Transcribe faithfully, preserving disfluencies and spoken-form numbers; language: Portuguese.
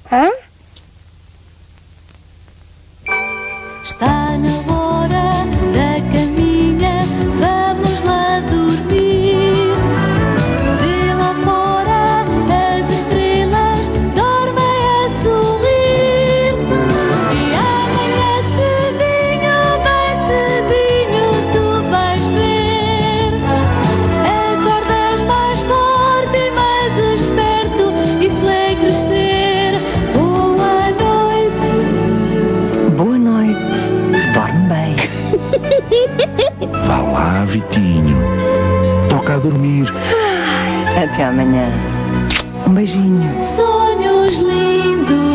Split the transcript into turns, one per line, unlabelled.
Hã?
Está na hora da caminha, vamos lá dormir. Vê lá fora as estrelas, dormem a sorrir. E amanhã cedinho, bem cedinho, tu vais ver. Acordas mais forte e mais esperto, isso é crescer. Boa noite.
Boa noite. Dorme bem.
Vá lá, Vitinho. Toca a dormir.
Até amanhã. Um beijinho.
Sonhos lindos.